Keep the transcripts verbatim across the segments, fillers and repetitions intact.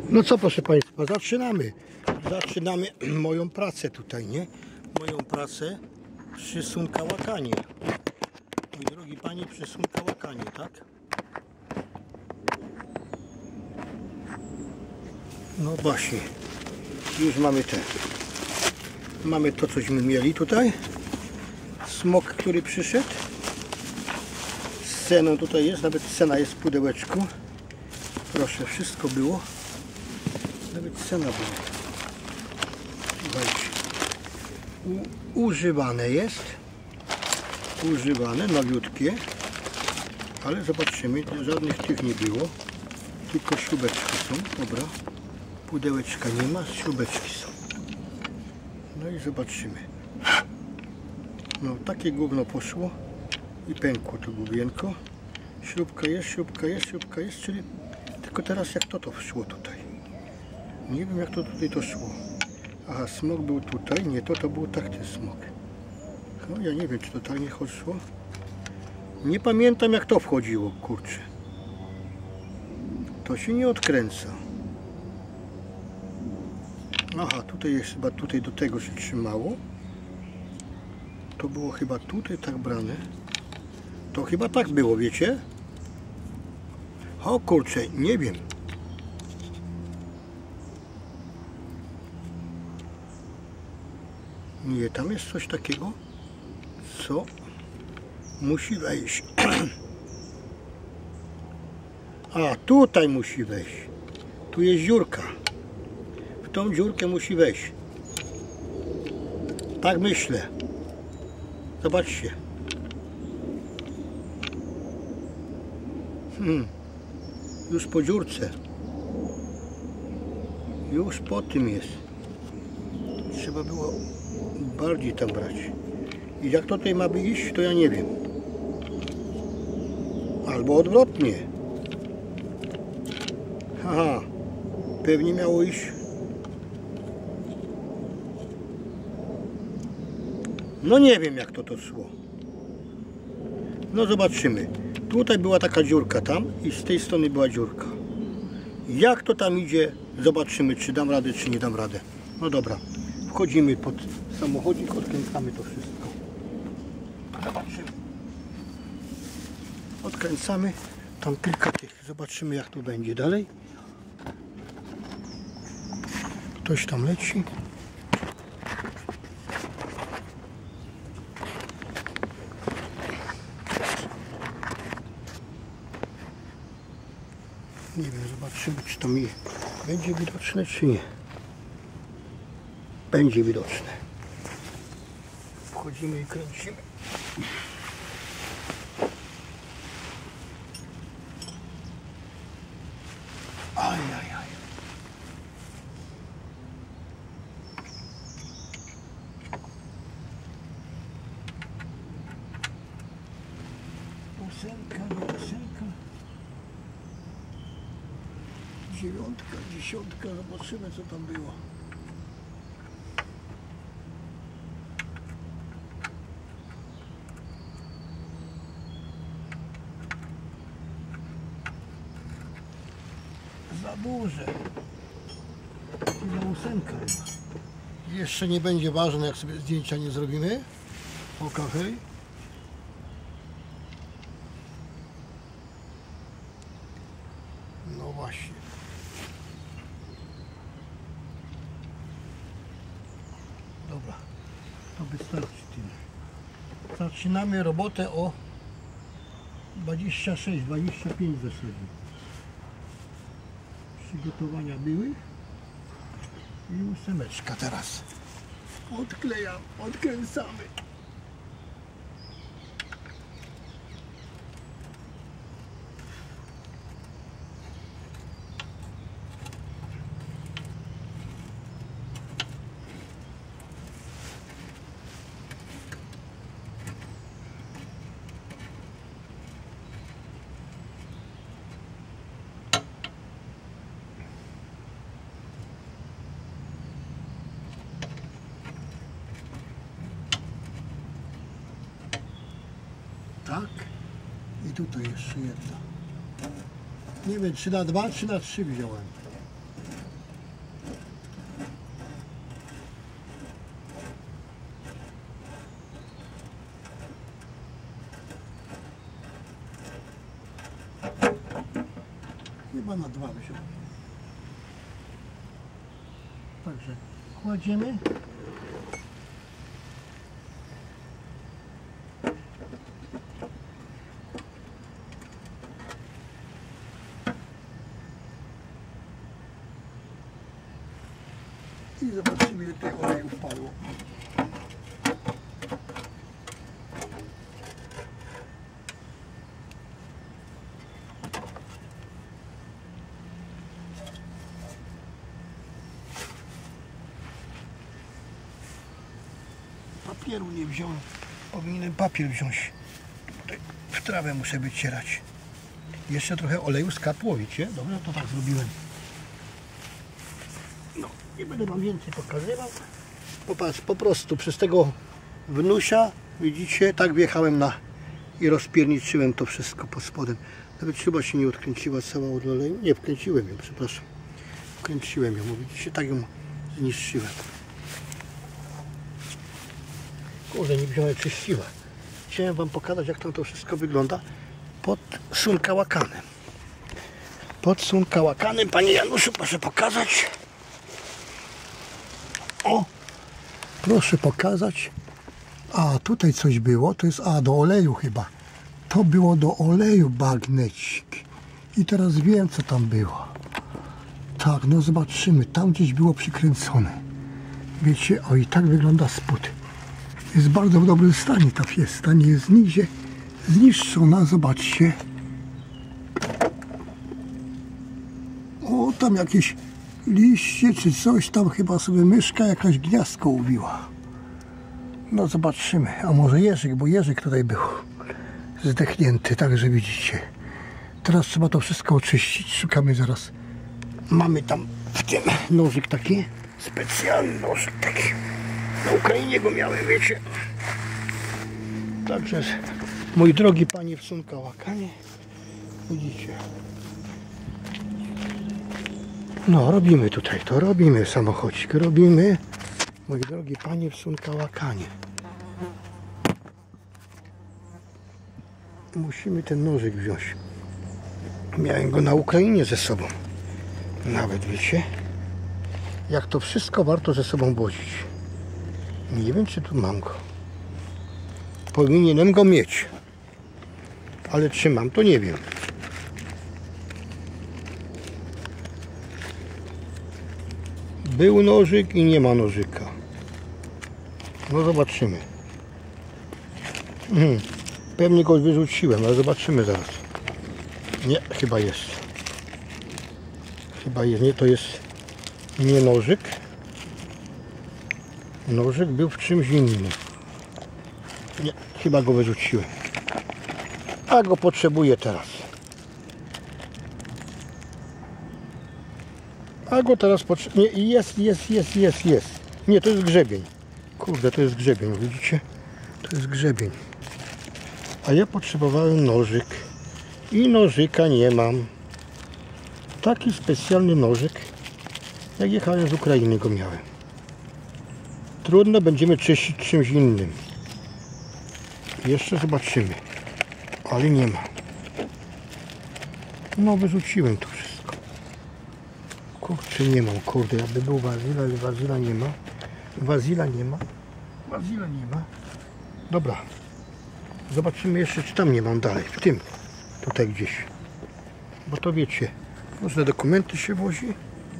No co, proszę Państwa, zaczynamy. Zaczynamy moją pracę tutaj, nie? Moją pracę przy sunkałakanie. Mój drogi Panie, przy sunkałakanie, tak? No właśnie. Już mamy te. Mamy to, cośmy mieli tutaj. Smok, który przyszedł. Z ceną tutaj jest, nawet cena jest w pudełeczku. Proszę, wszystko było. Nawet cena była. Słuchajcie. U, używane jest. Używane, nowiutkie. Ale zobaczymy, żadnych tych nie było. Tylko śrubeczki są. Dobra. Pudełeczka nie ma, śrubeczki są. No i zobaczymy. No takie gówno poszło. I pękło to główienko. Śrubka jest, śrubka jest, śrubka jest, czyli tylko teraz jak to to szło tutaj. Nie wiem jak to tutaj to szło. Aha, smok był tutaj, nie to, to był tak ten smok. No ja nie wiem czy totalnie szło. Nie pamiętam jak to wchodziło, kurczę. To się nie odkręca. Aha, tutaj jest chyba tutaj do tego się trzymało. To było chyba tutaj tak brane. To chyba tak było, wiecie? O kurczę, nie wiem. Nie, tam jest coś takiego, co musi wejść. A, tutaj musi wejść. Tu jest dziurka. W tą dziurkę musi wejść. Tak myślę. Zobaczcie. Hmm. Już po dziurce. Już po tym jest. Trzeba było bardziej tam brać. I jak to tutaj ma by iść, to ja nie wiem. Albo odwrotnie. Aha. Pewnie miało iść. No nie wiem jak to to szło. No zobaczymy. Tutaj była taka dziurka tam i z tej strony była dziurka. Jak to tam idzie, zobaczymy czy dam radę, czy nie dam radę. No dobra. Wchodzimy pod samochodzik, odkręcamy to wszystko. Zobaczymy. Odkręcamy. Tam kilka tych. Zobaczymy jak to będzie dalej. Ktoś tam leci. Nie wiem, zobaczymy czy to mi będzie widoczne czy nie. Będzie widoczne. Wchodzimy i kręcimy. Ajajaj. Ósemka, nie ósemka. Dziewiątka, dziesiątka. Zobaczymy co tam było. Za duże. I za ósemka. Jeszcze nie będzie ważne jak sobie zdjęcia nie zrobimy. Oka hej. No właśnie. Dobra. To wystarczy tyle. Zaczynamy robotę o dwadzieścia sześć dwadzieścia pięć w zasadzie. Przygotowania były i ósemeczka teraz odklejam, odkręcamy. Tak. I tutaj jeszcze jedna. Nie wiem, czy na dwa, czy na trzy wziąłem. na dwa wziął. Także kładziemy. I zobaczymy, ile tutaj oleju wpadło. Papieru nie wziąłem. Powinienem papier wziąć. Tutaj w trawę muszę wycierać. Jeszcze trochę oleju skapło, wiecie? Dobrze, to tak zrobiłem. No, nie będę wam więcej pokazywał. Popatrz, po prostu przez tego wnusia, widzicie, tak wjechałem na i rozpierniczyłem to wszystko pod spodem. Nawet śruba się nie odkręciła cała od oleju. Nie, wkręciłem ją, przepraszam. Wkręciłem ją, widzicie, tak ją zniszczyłem. Kurde, nie wziąłem czyściła. Chciałem wam pokazać, jak tam to wszystko wygląda pod sunkałakanem. Pod sunkałakanem, panie Januszu, proszę pokazać. O, proszę pokazać. A, tutaj coś było, to jest, a, do oleju chyba. To było do oleju bagnecik. I teraz wiem, co tam było. Tak, no zobaczymy, tam gdzieś było przykręcone. Wiecie, o, i tak wygląda spód. Jest bardzo w dobrym stanie ta fiesta, nie jest nigdzie zniszczona, zobaczcie. O, tam jakieś liście czy coś, tam chyba sobie myszka jakaś gniazdko ubiła. No zobaczymy, a może jeżyk, bo jeżyk tutaj był zdechnięty, także widzicie. Teraz trzeba to wszystko oczyścić, szukamy zaraz. Mamy tam w tym nożyk taki, specjalny nożyk taki. Na Ukrainie go miałem, wiecie. Także, mój drogi panie w sunkałakanie, widzicie. No, robimy tutaj to, robimy samochodzik, robimy, mój drogi panie w sunkałakanie. Musimy ten nożyk wziąć. Miałem go na Ukrainie ze sobą. Nawet, wiecie, jak to wszystko warto ze sobą wozić. Nie wiem, czy tu mam go. Powinienem go mieć. Ale czy mam, to nie wiem. Był nożyk i nie ma nożyka. No zobaczymy. Hmm. Pewnie go wyrzuciłem, ale zobaczymy zaraz. Nie, chyba jest. Chyba jest. Nie, to jest nie nożyk. Nożyk był w czymś innym. Nie, chyba go wyrzuciłem. A go potrzebuję teraz. A go teraz potrzebuję. Nie, jest, jest, jest, jest, jest. Nie, to jest grzebień. Kurde, to jest grzebień, widzicie? To jest grzebień. A ja potrzebowałem nożyk. I nożyka nie mam. Taki specjalny nożyk. Jak jechałem z Ukrainy, go miałem. Trudno, będziemy czyścić czymś innym. Jeszcze zobaczymy. Ale nie ma. No, wyrzuciłem to wszystko. Kurczę, nie mam, kurde, jakby był wazyla, ale wazyla nie ma. Wazyla nie ma. Wazyla nie ma. Dobra. Zobaczymy jeszcze, czy tam nie mam dalej. W tym. Tutaj gdzieś. Bo to wiecie, może dokumenty się wozi?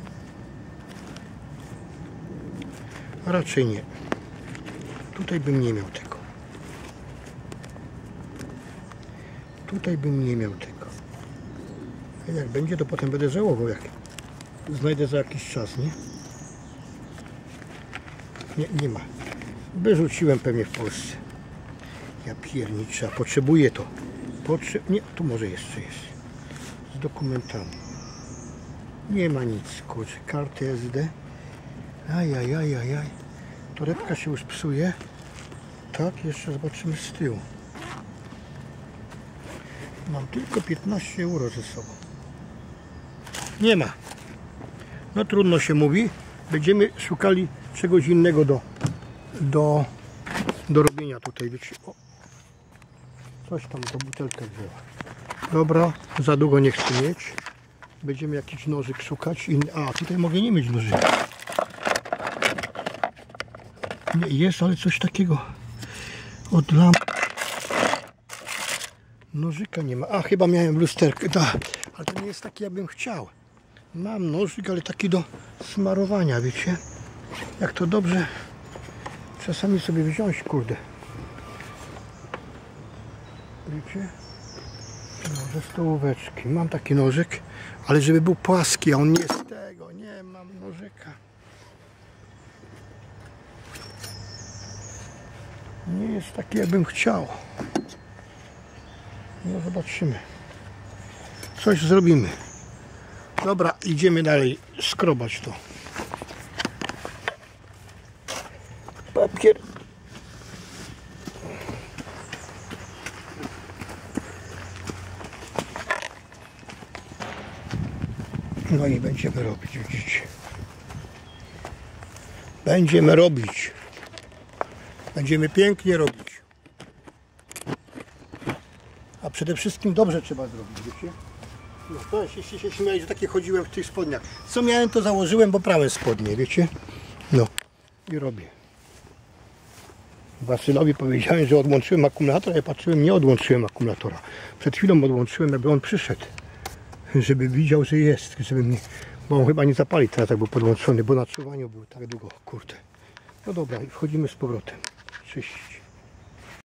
Raczej nie. Tutaj bym nie miał tego. Tutaj bym nie miał tego. A jak będzie, to potem będę żałował, jak znajdę za jakiś czas, nie? Nie, nie ma. Wyrzuciłem pewnie w Polsce. Ja pierniczę, a potrzebuję to. Potrze... Nie, tu może jeszcze jest. Z dokumentami. Nie ma nic, kurczę. Karty S D. Ajajajajaj. Torebka się już psuje. Tak, jeszcze zobaczymy z tyłu. Mam tylko piętnaście euro ze sobą. Nie ma. No trudno się mówi. Będziemy szukali czegoś innego do, do, do robienia tutaj. Wiecie, o, coś tam, to butelkę wzięła. Dobra, za długo nie chcę mieć. Będziemy jakiś nożyk szukać. I... A, tutaj mogę nie mieć nożyka. Nie, jest, ale coś takiego od lamp. Nożyka nie ma. A, chyba miałem lusterkę. Da, ale to nie jest taki, jakbym chciał. Mam nożyk, ale taki do smarowania, wiecie? Jak to dobrze czasami sobie wziąć, kurde. Wiecie? No, ze stołóweczki. Mam taki nożyk, ale żeby był płaski, a on nie jest tego. Nie mam nożyka. Nie jest taki, jakbym chciał. No zobaczymy. Coś zrobimy. Dobra, idziemy dalej skrobać to. Papier. No i będziemy robić, widzicie. Będziemy robić. Będziemy pięknie robić. A przede wszystkim dobrze trzeba zrobić, wiecie? No to jeśli się śmiali, że takie chodziłem w tych spodniach. Co miałem, to założyłem, bo prałem spodnie, wiecie? No i robię. Wasylowi powiedziałem, że odłączyłem akumulator, a ja patrzyłem, nie odłączyłem akumulatora. Przed chwilą odłączyłem, jakby on przyszedł, żeby widział, że jest, żeby mnie, bo on chyba nie zapali teraz, jak był podłączony, bo na czuwaniu był tak długo, kurde. No dobra, i wchodzimy z powrotem. Czyścić.